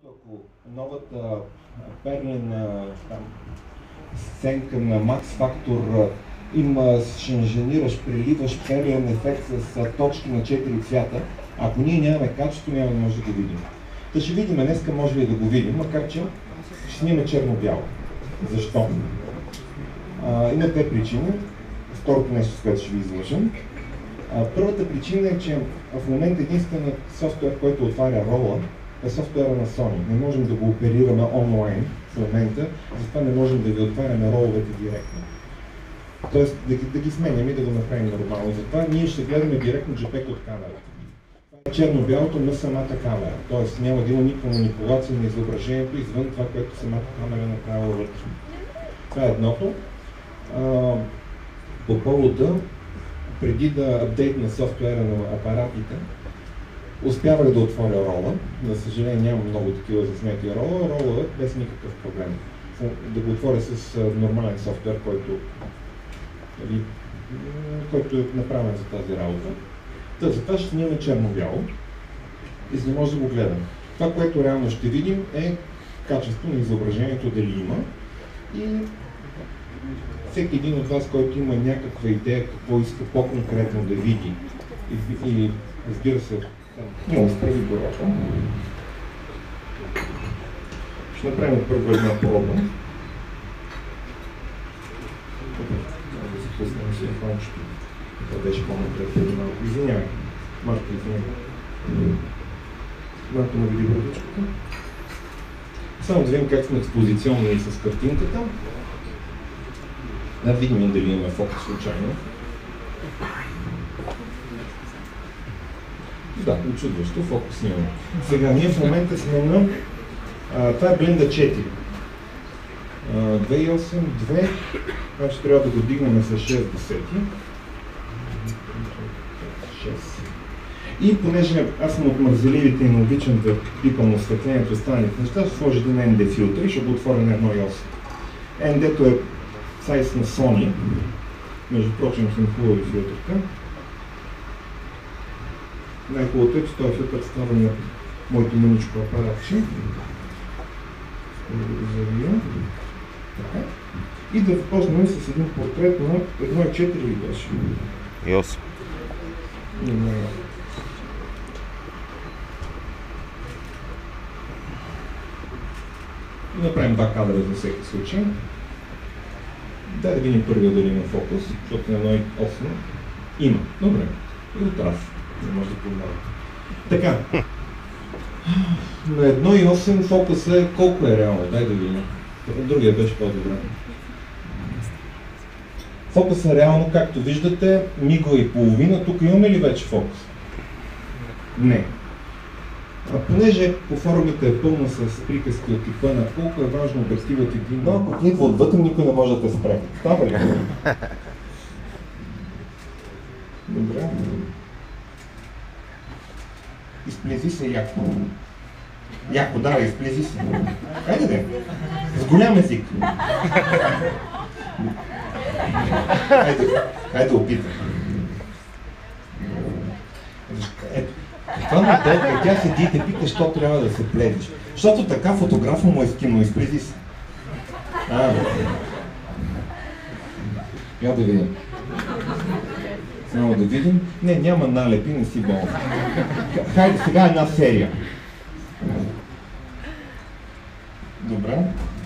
ако новата перлена сценка на Max Factor има инженираш, преливаш перлен ефект с точки на 4 цвята, ако ние нямаме качество, няма да може да го видим. Та ще видим, днеска може ли да го видим, макар че ще снима черно-бяло. Защо? Има две причини. Второто нещо, с което ще ви излъжам. Първата причина е, че в момента единствено софтуер, който отваря рола, е софтуера на Sony. Не можем да го оперираме онлайн в момента, затова не можем да ви отваряме роловете директно. Тоест да ги сменяме и да го направим нормално. Затова ние ще гледаме директно JPEG от камерата. Това е черно-бялото на самата камера. Тоест няма да има никаква манипулация на изображението извън това, което самата камера направила вътре. Това е едното. По повода, преди да апдейтна софтуера на апаратите, успявах да отворя рола. За съжаление нямам много такива заснети рола. Рола е без никакъв проблем. Да го отворя с нормален софтуер, който е направен за тази работа. Затова ще снимаме черно-бяло и за да може да го гледаме. Това, което реално ще видим е качество на изображението, дали има. И всеки един от вас, който има някаква идея какво иска по-конкретно да види и разбира се, много справи гората. Ще направим първо една проба. Да се пуснем си телефончето. Това беше по-напред преди малко. Извинявай. Марко, извинявай. Марко ме види брадичката. Само да видим как сме експозиционни с картинката. Да видим дали имаме фокус случайно. Да, учудващо, фокус имаме. Сега, ние в момента сме на... това е Blender 4. 2.8, 2, значи трябва да го дигнем с 6 десети. 6. И понеже аз съм от мързеливите и не обичам да пипам осветлението, останалите неща, ще сложа един ND филтър и ще го отворя на 1.8. ND-то е сайз на Sony, между прочим съм хубави филтърка. Най-хубавото е, че този филтър става на моето мъничко апаратче. И да започнем с един портрет на 1.4 ли беше? 8. И направим два кадра за всеки случай. Дай да видим първия дали има фокус, защото на 1.8 има. Добре. И от раз. Не може да познава. Така. На 1.8 фокуса е колко е реално? Дай да видим. Другия беше по-добре. Фокуса реално, както виждате, мига и половина. Тук имаме ли вече фокус? Не. Понеже по формата е пълна с приказки от типа на колко е важно обективът и един малко, ако идва отвътре, никой не може да те спре. Става ли? Добре. Изплези се яко. Яко, да, изплези се. Хайде де. С голям език. Хайде опитай. Ето. Това моделка, тя седи и те пита, що трябва да се плезиш. Защото така фотографа му е скинал, изплези се. Я да видим. Само да видим. Не, няма налепи, не си болен. Хайде сега една серия. Добре.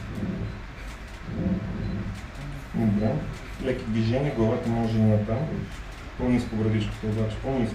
Добре. Леки движения, главата може и натам. По-ниско брадичката обаче, по-ниско.